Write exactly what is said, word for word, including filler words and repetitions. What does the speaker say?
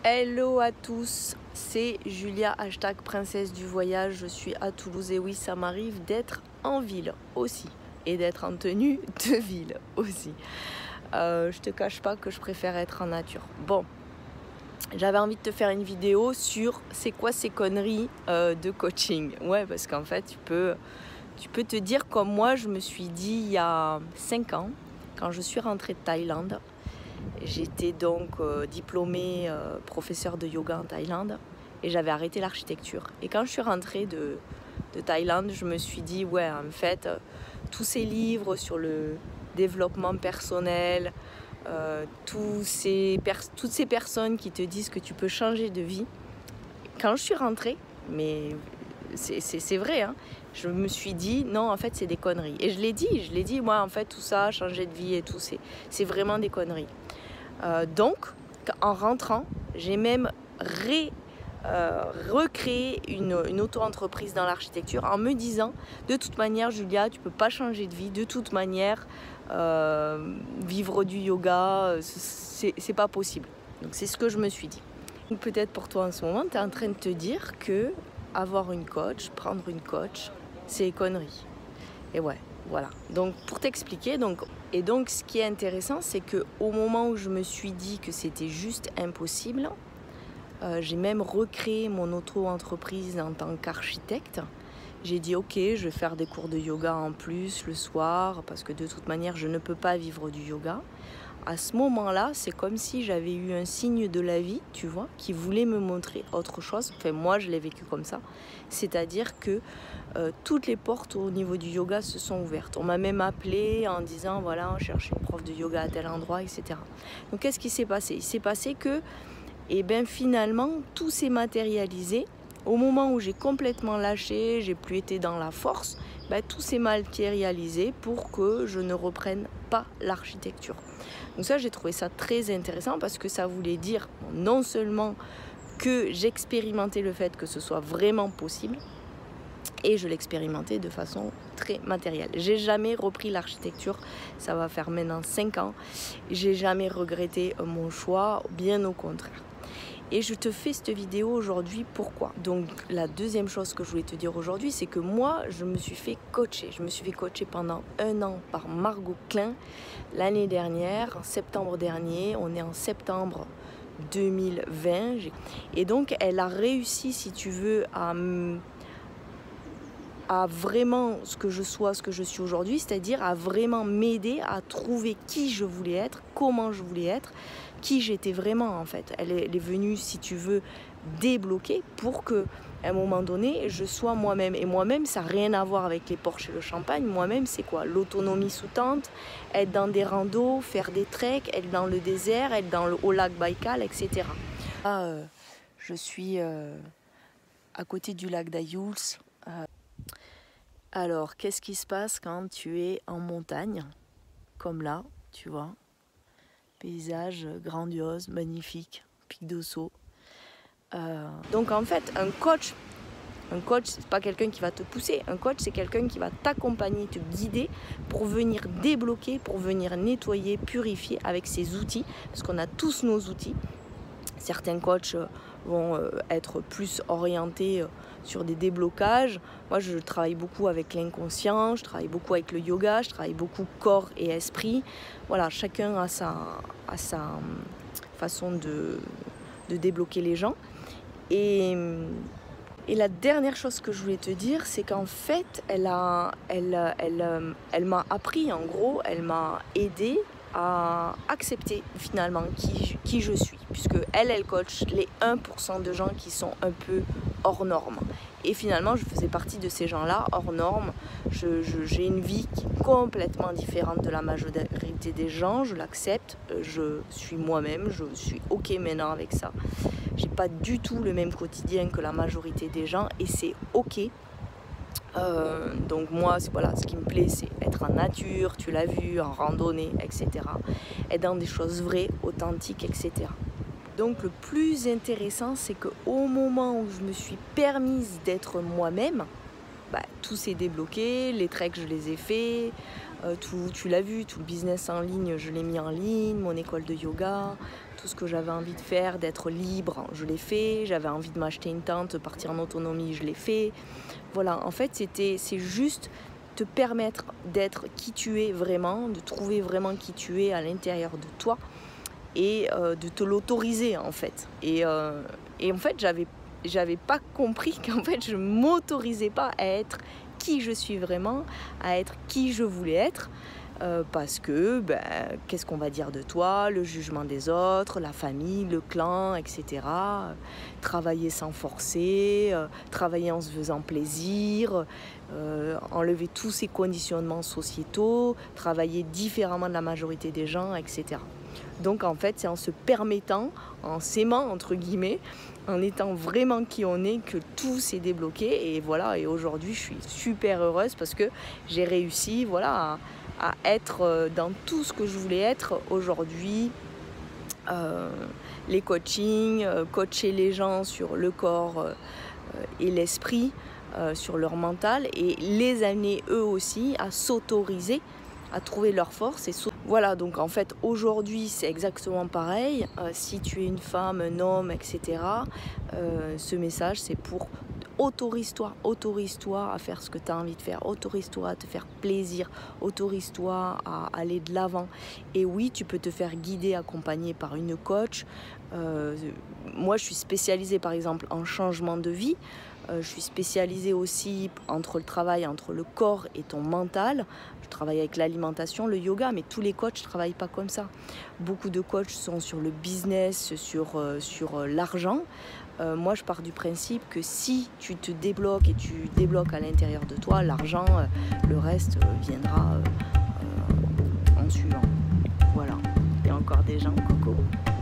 Hello à tous, c'est Julia, hashtag princesse du voyage. Je suis à Toulouse et oui, ça m'arrive d'être en ville aussi et d'être en tenue de ville aussi. Euh, je te cache pas que je préfère être en nature. Bon, j'avais envie de te faire une vidéo sur c'est quoi ces conneries euh, de coaching. Ouais, parce qu'en fait, tu peux, tu peux te dire comme moi, je me suis dit il y a cinq ans, quand je suis rentrée de Thaïlande. J'étais donc euh, diplômée euh, professeure de yoga en Thaïlande et j'avais arrêté l'architecture. Et quand je suis rentrée de, de Thaïlande, je me suis dit, ouais, en fait, euh, tous ces livres sur le développement personnel, euh, tous ces toutes ces personnes qui te disent que tu peux changer de vie, quand je suis rentrée, mais c'est vrai, hein, je me suis dit, non, en fait, c'est des conneries. Et je l'ai dit, je l'ai dit, moi, en fait, tout ça, changer de vie et tout, c'est vraiment des conneries. Euh, donc, en rentrant, j'ai même ré, euh, recréé une, une auto-entreprise dans l'architecture en me disant, de toute manière, Julia, tu peux pas changer de vie, de toute manière, euh, vivre du yoga, c'est pas possible. Donc, c'est ce que je me suis dit. Peut-être pour toi en ce moment, tu es en train de te dire que avoir une coach, prendre une coach, c'est connerie. Et ouais, voilà. Donc, pour t'expliquer, donc, et donc, ce qui est intéressant, c'est qu'au moment où je me suis dit que c'était juste impossible, euh, j'ai même recréé mon auto-entreprise en tant qu'architecte. J'ai dit, ok, je vais faire des cours de yoga en plus le soir, parce que de toute manière, je ne peux pas vivre du yoga. À ce moment-là, c'est comme si j'avais eu un signe de la vie, tu vois, qui voulait me montrer autre chose. Enfin, moi, je l'ai vécu comme ça. C'est-à-dire que euh, toutes les portes au niveau du yoga se sont ouvertes. On m'a même appelé en disant, voilà, on cherche une prof de yoga à tel endroit, et cetera. Donc, qu'est-ce qui s'est passé? Il s'est passé que, eh ben, finalement, tout s'est matérialisé. Au moment où j'ai complètement lâché, j'ai plus été dans la force, ben, tout s'est matérialisé pour que je ne reprenne pas l'architecture. Donc ça, j'ai trouvé ça très intéressant parce que ça voulait dire non seulement que j'expérimentais le fait que ce soit vraiment possible, et je l'expérimentais de façon très matérielle. J'ai jamais repris l'architecture, ça va faire maintenant cinq ans. J'ai jamais regretté mon choix, bien au contraire. Et je te fais cette vidéo aujourd'hui, pourquoi? Donc la deuxième chose que je voulais te dire aujourd'hui, c'est que moi, je me suis fait coacher. Je me suis fait coacher pendant un an par Margot Klein l'année dernière, en septembre dernier. On est en septembre deux mille vingt. Et donc, elle a réussi, si tu veux, à, à vraiment ce que je sois, ce que je suis aujourd'hui, c'est-à-dire à vraiment m'aider à trouver qui je voulais être, comment je voulais être, qui j'étais vraiment en fait. Elle est, elle est venue, si tu veux, débloquer pour que, à un moment donné, je sois moi-même. Et moi-même, ça n'a rien à voir avec les Porsche et le champagne. Moi-même, c'est quoi? L'autonomie sous tente, être dans des randos, faire des treks, être dans le désert, être dans le, au lac Baïkal, et cetera. Là, euh, je suis euh, à côté du lac d'Ayoul. Euh, alors, qu'est-ce qui se passe quand tu es en montagne? Comme là, tu vois. Paysage grandiose, magnifique, pic d'Osso. Euh, donc en fait, un coach, un coach, c'est pas quelqu'un qui va te pousser. Un coach, c'est quelqu'un qui va t'accompagner, te guider pour venir débloquer, pour venir nettoyer, purifier avec ses outils, parce qu'on a tous nos outils. Certains coachs vont être plus orientés sur des déblocages. Moi, je travaille beaucoup avec l'inconscient, je travaille beaucoup avec le yoga, je travaille beaucoup corps et esprit. Voilà, chacun a sa, a sa façon de, de débloquer les gens. Et, et la dernière chose que je voulais te dire, c'est qu'en fait, elle a, elle, elle, elle m'a appris, en gros, elle m'a aidé à accepter finalement qui, qui je suis, puisque elle, elle coach les un pour cent de gens qui sont un peu hors normes. Et finalement, je faisais partie de ces gens-là, hors normes. Je, je, j'ai une vie qui est complètement différente de la majorité des gens, je l'accepte, je suis moi-même, je suis ok maintenant avec ça. J'ai pas du tout le même quotidien que la majorité des gens et c'est ok. Euh, donc moi, voilà, ce qui me plaît, c'est être en nature, tu l'as vu, en randonnée, et cetera. Être dans des choses vraies, authentiques, et cetera. Donc le plus intéressant, c'est qu'au moment où je me suis permise d'être moi-même, bah, tout s'est débloqué, les treks je les ai faits, euh, tout, tu l'as vu, tout le business en ligne je l'ai mis en ligne, mon école de yoga, tout ce que j'avais envie de faire, d'être libre, je l'ai fait, j'avais envie de m'acheter une tente, partir en autonomie, je l'ai fait. Voilà, en fait c'était, c'est juste te permettre d'être qui tu es vraiment, de trouver vraiment qui tu es à l'intérieur de toi et euh, de te l'autoriser en fait. Et, euh, et en fait j'avais j'avais pas compris qu'en fait je m'autorisais pas à être qui je suis vraiment, à être qui je voulais être, euh, parce que ben, qu'est-ce qu'on va dire de toi, le jugement des autres, la famille, le clan, et cetera. Travailler sans forcer, euh, travailler en se faisant plaisir, euh, enlever tous ces conditionnements sociétaux, travailler différemment de la majorité des gens, et cetera. Donc en fait c'est en se permettant, en s'aimant entre guillemets, en étant vraiment qui on est, que tout s'est débloqué. Et voilà, et aujourd'hui je suis super heureuse parce que j'ai réussi voilà, à, à être dans tout ce que je voulais être aujourd'hui. Euh, les coachings, euh, coacher les gens sur le corps euh, et l'esprit, euh, sur leur mental, et les amener eux aussi à s'autoriser, à trouver leur force. Et voilà, donc en fait aujourd'hui c'est exactement pareil. Euh, si tu es une femme, un homme, et cetera, euh, ce message c'est pour autorise-toi, autorise-toi à faire ce que tu as envie de faire, autorise-toi à te faire plaisir, autorise-toi à aller de l'avant. Et oui, tu peux te faire guider, accompagner par une coach. Euh, moi je suis spécialisée par exemple en changement de vie. Euh, je suis spécialisée aussi entre le travail, entre le corps et ton mental. Je travaille avec l'alimentation, le yoga, mais tous les coachs ne travaillent pas comme ça. Beaucoup de coachs sont sur le business, sur, euh, sur euh, l'argent. Euh, moi, je pars du principe que si tu te débloques et tu débloques à l'intérieur de toi, l'argent, euh, le reste euh, viendra euh, euh, en suivant. Voilà. Il y a encore des gens, coucou.